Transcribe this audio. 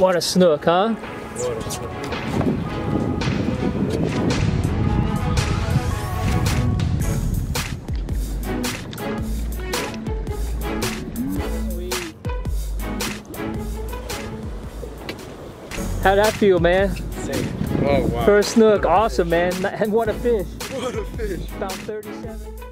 What a snook, huh? How'd that feel, man? Same. Oh, wow. First snook, awesome, man. And what a fish. What a fish. About 37.